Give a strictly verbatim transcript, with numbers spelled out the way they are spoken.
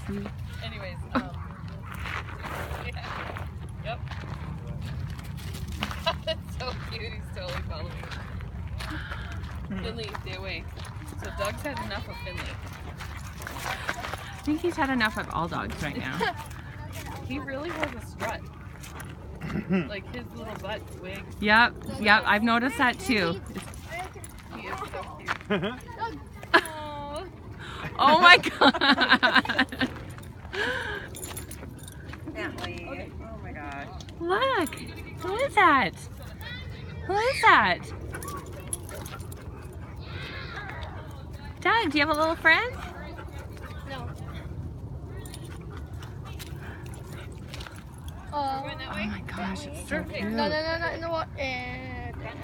see. Anyways, um, yeah. Yep. That's so cute. He's totally following me. Finley, stay away. So Doug's had enough of Finley. I think he's had enough of all dogs right now. He really has a strut. Like his little butt wigs. Yep, yep, I've noticed that too. He is so cute. Aww. Oh my god! Okay. Oh my gosh. Look! Who is that? Who is that? Doug, do you have a little friend? No. We're going that way? Oh my gosh, it's so Sure. cute. No, no, no, no, in the water.